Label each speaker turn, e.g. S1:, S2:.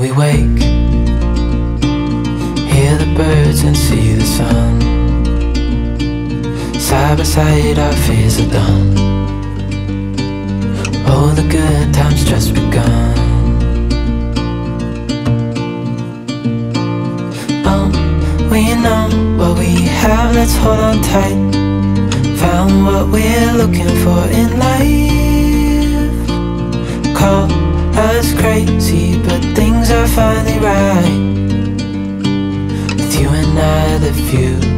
S1: we wake, hear the birds and see the sun. Side by side our fears are done. Oh, the good times just begun. Oh, we know what we have, let's hold on tight. Found what we're looking for in life. Call us crazy, but things are finally right. With you and I, the future